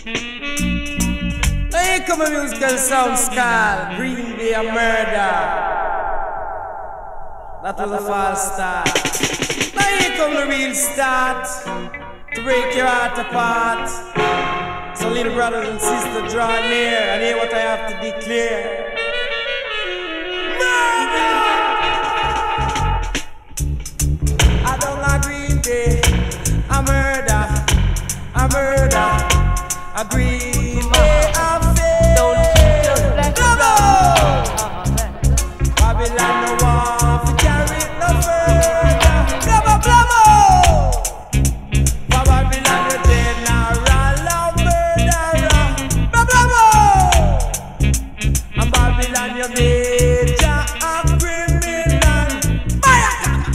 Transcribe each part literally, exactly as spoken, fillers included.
Now here come a musical sound skull, Green Day Murder. That was a false start. Now here come the real start, to break your heart apart. So little brothers and sisters, draw near and hear what I have to declare. I don't agree, day, a murder, a murder, a green day affair. Don't keep your black blood. Babylon no want to carry no further. Blubber, blubber. For Babylon you general of murderer. Blubber, blubber. And Babylon you major of criminal. Fire!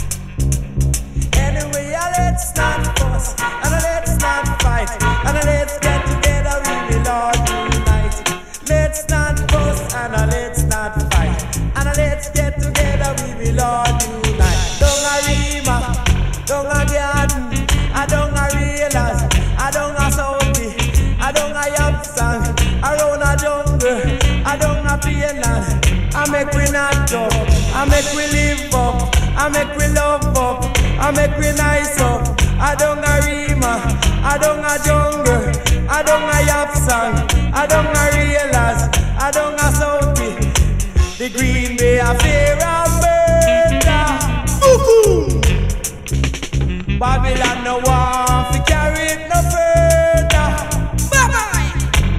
Anyway, let's not fuss, and let's not fight, and let's get together, we will all unite. Let's not fuss, and let's not fight, and let's get together, we will all unite. Don't a Rima, don't a garden, I don't a realize, I don't a Saudi, I don't a Yapsang, around a jungle, I don't a Payland. I make we not talk, I make we live up, I make we love up, I make we nice up. I don't a Rima, I don't a jungle, I don't a Yapsang, I don't a realize, I don't a Saudi. The Green Day affair of murder. Boo-hoo! Babylon no want to carry it no further. Bye-bye!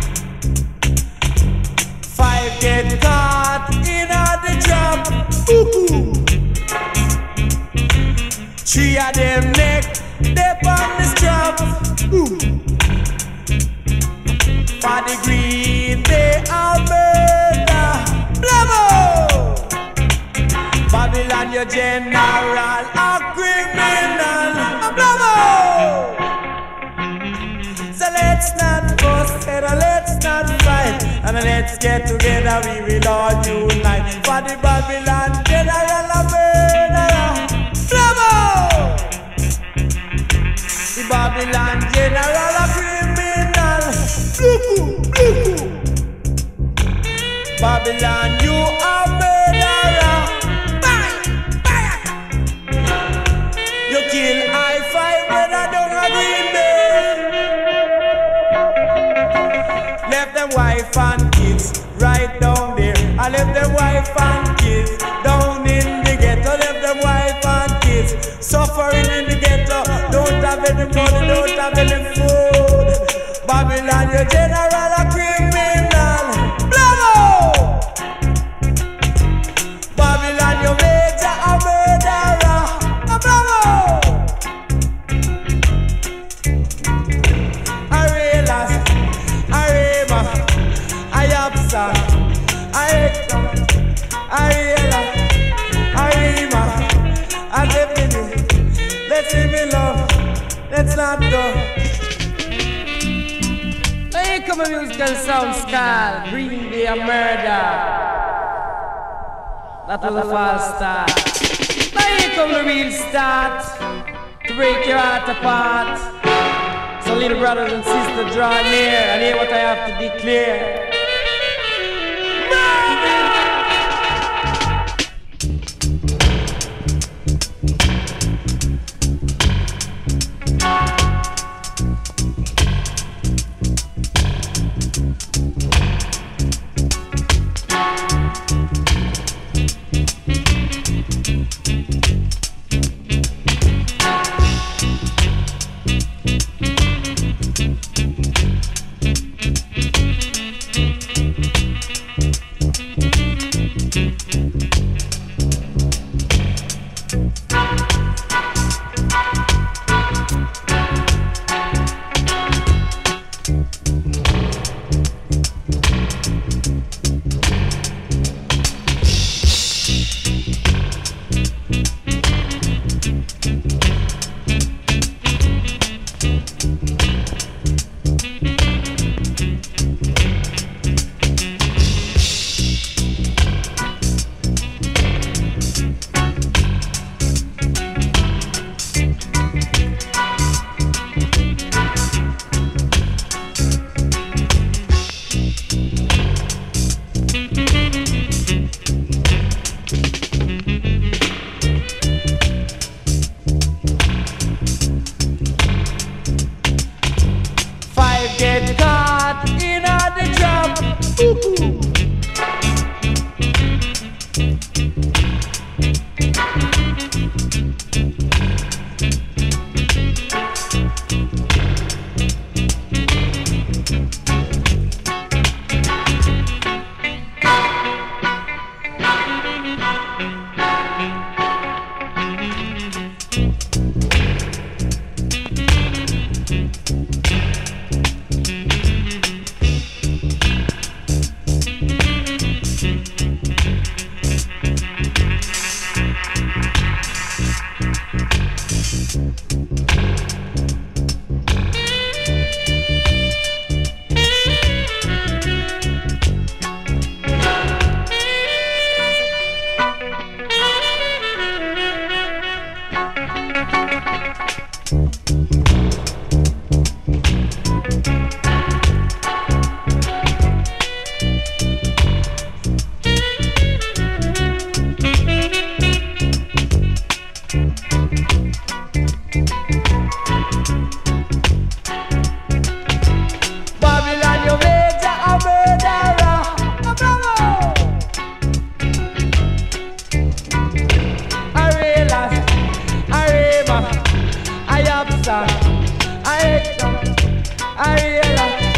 Five get caught in the trap. Boo-hoo! Three of them neck, they on the strap. Ooh. For the Green Day Alberta. Blubbo! Babylon, your general, a criminal. Blubbo! So let's not fuss, and let's not fight, and let's get together, we will all unite. For the Babylon general Alberta. The Babylon general a criminal. Bluku, bluku. Babylon, you a murderer. Bye, bye. You kill I five when I don't agree, man. Left them wife and kids right down there. I left them wife and kids down in the ghetto. Left them wife and kids suffering in the ghetto. Don't have any money, don't have any food. Babylon, your general a criminal. Blubbo! Babylon, your major a murderer. A blubbo! I realize, I Rima, I Yapsa, I Hector, I realize, I Rima, I Deputy. Let's live in love, let's not go. Here come a musical sound skull, Green Day Murder. That was a false start. Now here come the real start, to break your heart apart. So little brothers and sisters, draw near and hear what I have to declare. might get caught in a the trap. Ooh. I realize